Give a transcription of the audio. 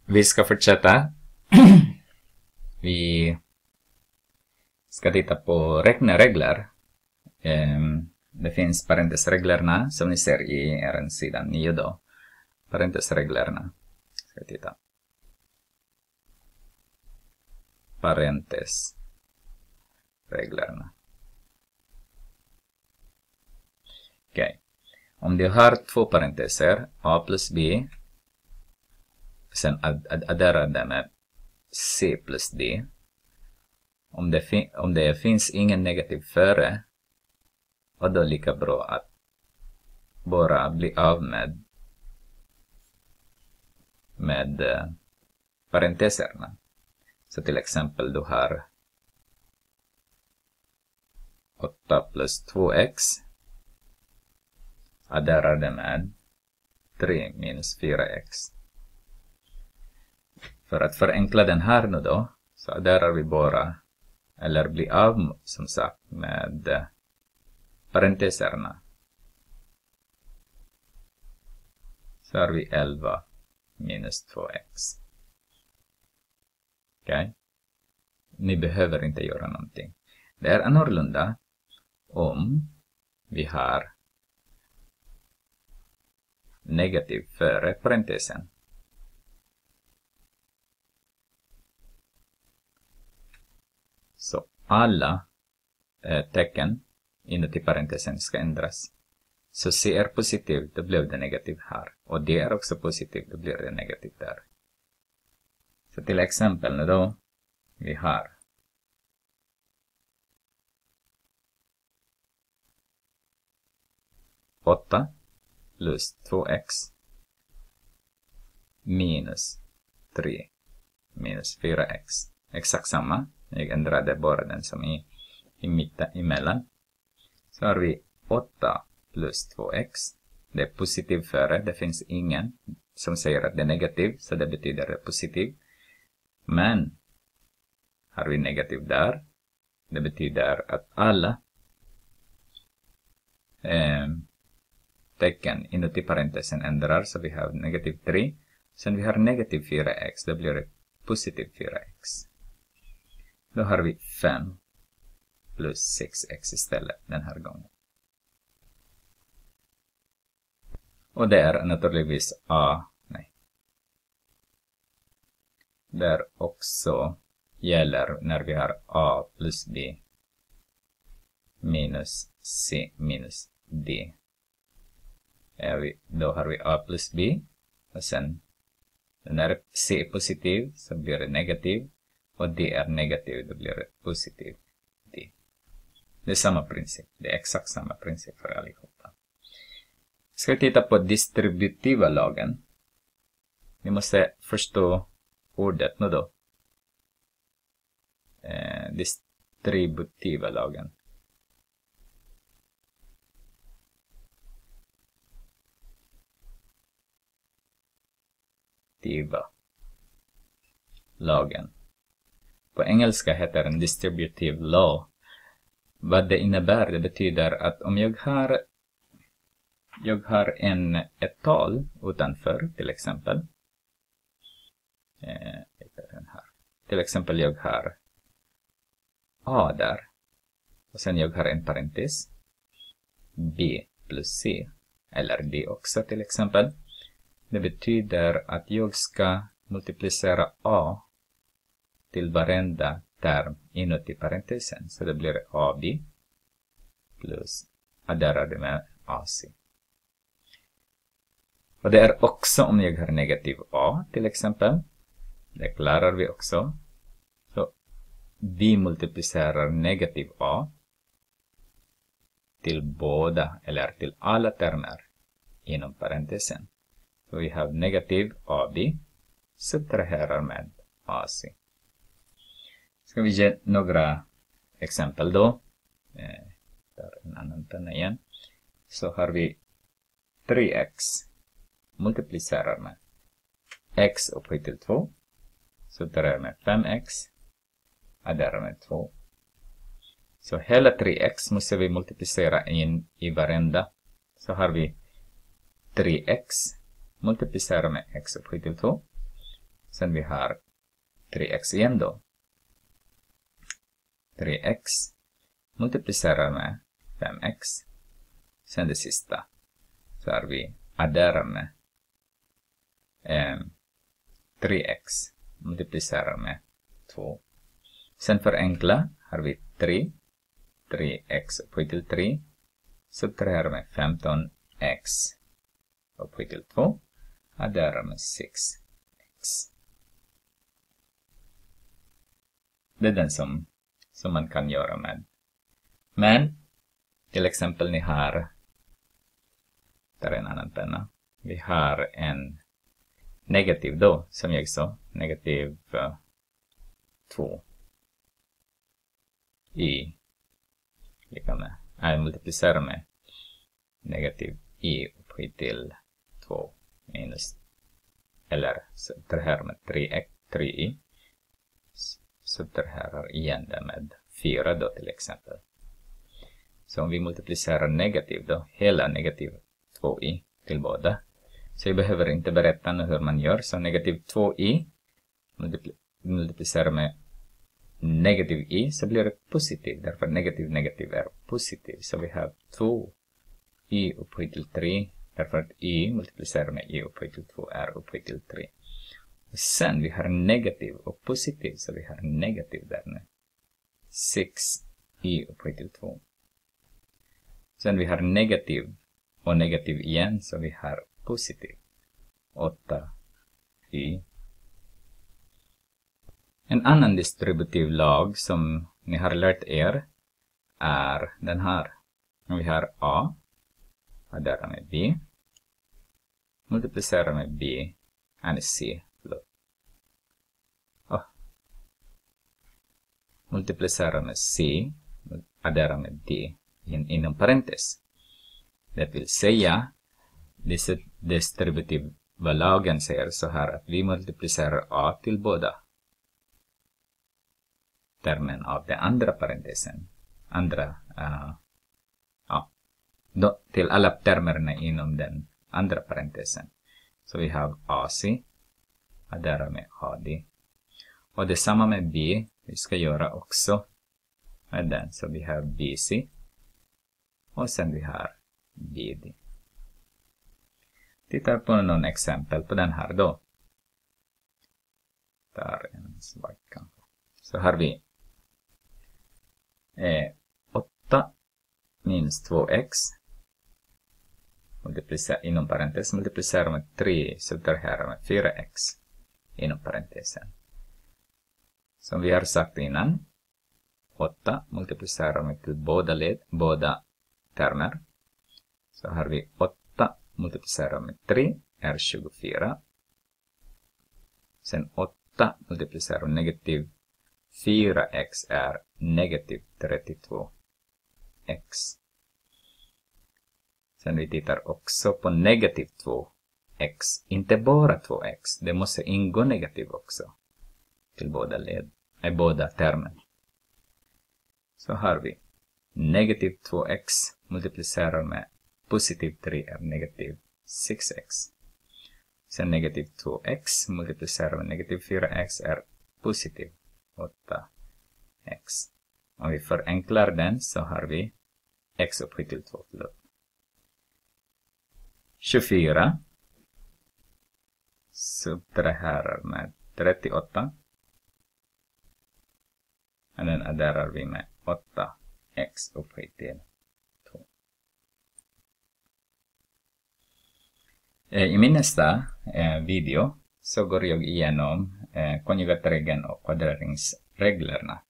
Vi ska fortsätta. Vi ska titta på räkneregler. Det finns parentesreglerna som ni ser i er sida 9 då. Parentesreglerna. Ska vi titta. Parentesreglerna. Okej. Om du har två parenteser, a plus b, sen addera det med c plus d. Om det finns ingen negativ före, och då lika bra att bara bli av med parenteserna. Så till exempel du har 8 plus 2x. Adderar det med 3 minus 4x. För att förenkla den här nu då, så adderar vi bara, eller blir av som sagt med parenteserna. Så har vi 11 minus 2x. Okej? Ni behöver inte göra någonting. Det är annorlunda om vi har negativ före parentesen. Så alla tecken inuti parentesen ska ändras. Så C är positivt, då blev det negativt här. Och D är också positivt, då blir det negativt där. Så till exempel nu då, vi har åtta plus 2x minus 3 minus 4x. Exakt samma. Jag ändrade bara den som är i mitten emellan. Så har vi 8 plus 2x. Det är positiv före. Det finns ingen som säger att det är negativ. Så det betyder det är positiv. Men har vi negativ där. Det betyder att alla tecken inuti parentesen ändrar. Så vi har negativ 3. Sen vi har negativ 4x. Det blir det positiv 4x. Då har vi 5 plus 6x istället den här gången. Och det är naturligtvis Det är också gäller när vi har a plus b minus c minus d. Då har vi a plus b. Och sen när c är positiv så blir det negativ. Och d är negativ, då blir det positiv d. Det är samma princip. Det är exakt samma princip för allihopa. Ska vi titta på distributiva lagen. Vi måste förstå ordet nu då. Distributiva lagen. Lagen. På engelska heter den distributive law. Vad det innebär, det betyder att om jag har ett tal utanför, till exempel. Till exempel jag har a där. Och sen jag har en parentes. b plus c. Eller d också till exempel. Det betyder att jag ska multiplicera a till varenda term inuti parentesen. Så det blir ab plus adderade med ac. Och det är också om jag har negativ a till exempel. Det klarar vi också. Så vi multiplicerar negativ a till båda eller till alla termer inom parentesen. Så vi har negativ ab subtraherar med ac. Ska vi ge några exempel då. Där en annan penna igen. Så har vi 3x multiplicerar med x upphöjt till 2. Subtraherar med 5x. Adderar med 2. Så hela 3x måste vi multiplicera in i varenda. Så har vi 3x multiplicerar med x upphöjt till 2. Sen vi har 3x igen då. 3x multiplicerar med 5x. Sen det sista. Så har vi adderar med 3x multiplicerar med 2. Sen förenkla har vi 3. 3x upphöjt till 3. Subtraherar med 15x upphöjt till 2. Adderar med 6x. Det är den som man kan göra med. Men till exempel ni har, där är en annan penna. Vi har en negativ då, som jag sa, negativ 2 i lika med, jag multiplicerar med negativ i upphöjt till 2 minus, eller subtraherar med 3i, subtraherar igen det med 4 då till exempel. Så om vi multiplicerar negativ då, hela negativ 2i till båda. Så jag behöver inte berätta nu hur man gör. Så negativ 2i multiplicerar med negativ i så blir det positiv. Därför negativ är positiv. Så vi har 2i upphöjt till 3. Därför att i multiplicerar med i upphöjt till 2 är upphöjt till 3. Och sen vi har negativ och positiv. Så vi har negativ där nu. 6i upphöjt till 2. Sen vi har negativ och negativ igen. Så vi har positiv. 8i. En annan distributiv lag som ni har lärt er är den här. Vi har a. Adderar med b. Multiplicerar med b. Och c. Multiplicerar med c. Adderar med d. Inom parentes. Det vill säga. Distributiva lagen säger så här att vi multiplicerar a till båda termen av den andra parentesen. Till alla termerna inom den andra parentesen. Så vi har ac, adderar med ad. Och detsamma med b, vi ska göra också med den. Så vi har bc och sen vi har bd. Titta på någon exempel på den här då. Där en svart kanske. Så har vi 8 minus 2x. Inom parentes multiplicerar med 3. Subtraherar med 4x. Inom parentesen. Som vi har sagt innan. 8 multiplicerar med till båda termer. Så har vi 8 multiplicerar med 3 är 24. Sen 8 multiplicerar med negativ 4x är negativ 32x. Sen vi tittar också på negativ 2x. Inte bara 2x. Det måste ingå negativ också. Till båda termen. Så har vi negativ 2x multiplicerar med positiv 3 är negativ 6x. Sen negativ 2x multiplicerar med negativ 4x är positiv 8x. Om vi förenklar den så har vi x upphöjt till 2. 24 subtraherar med 38. Och den adderar vi med 8x upphöjt till 2. I min nästa video så går jag igenom konjugatregeln och kvadreringsreglerna.